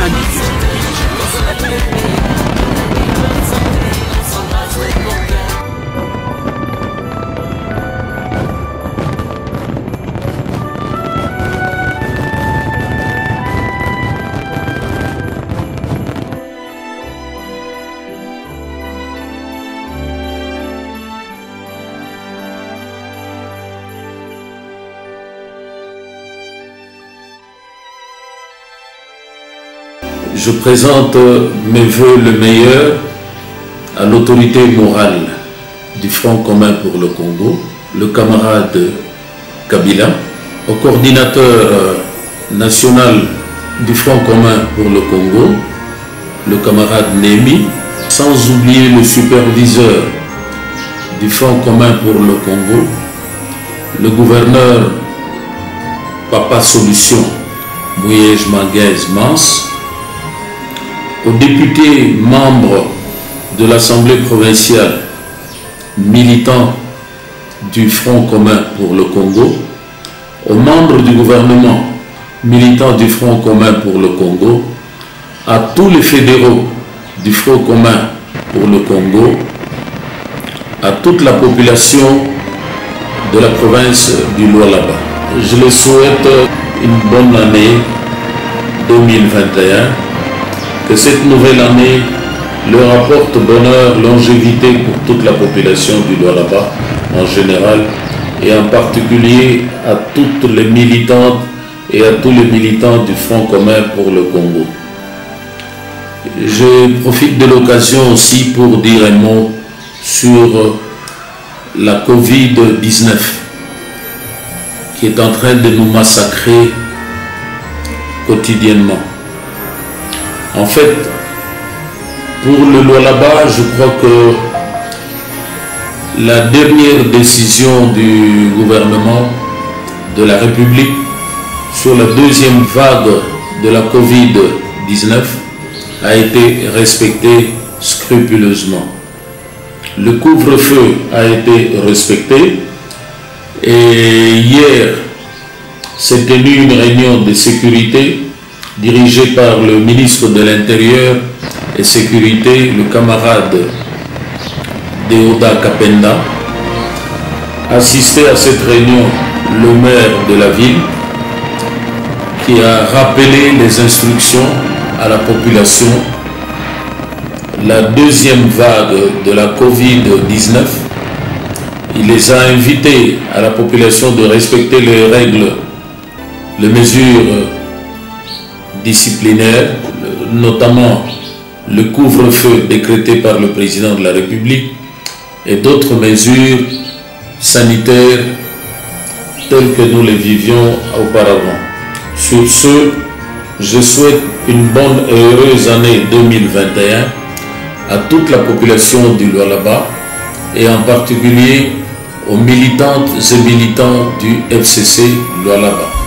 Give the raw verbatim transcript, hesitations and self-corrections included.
Je présente mes vœux le meilleur à l'autorité morale du Front commun pour le Congo, le camarade Kabila, au coordinateur national du Front commun pour le Congo, le camarade Némi, sans oublier le superviseur du Front commun pour le Congo, le gouverneur Papa Solution Mouyej Manguez Mans, aux députés membres de l'Assemblée provinciale, militants du Front commun pour le Congo, aux membres du gouvernement, militants du Front commun pour le Congo, à tous les fédéraux du Front commun pour le Congo, à toute la population de la province du Lualaba. Je les souhaite une bonne année deux mille vingt et un. Que cette nouvelle année leur apporte bonheur, longévité pour toute la population du Lualaba en général et en particulier à toutes les militantes et à tous les militants du Front commun pour le Congo. Je profite de l'occasion aussi pour dire un mot sur la Covid dix-neuf qui est en train de nous massacrer quotidiennement. En fait, pour le Lualaba, je crois que la dernière décision du gouvernement de la République sur la deuxième vague de la Covid dix-neuf a été respectée scrupuleusement. Le couvre-feu a été respecté et hier s'est tenue une réunion de sécurité dirigé par le ministre de l'Intérieur et Sécurité, le camarade Deoda Kapenda. Assisté à cette réunion, le maire de la ville, qui a rappelé les instructions à la population. La deuxième vague de la Covid dix-neuf, il les a invités à la population de respecter les règles, les mesures disciplinaires, notamment le couvre-feu décrété par le président de la République et d'autres mesures sanitaires telles que nous les vivions auparavant. Sur ce, je souhaite une bonne et heureuse année deux mille vingt et un à toute la population du Lualaba et en particulier aux militantes et militants du F C C Lualaba.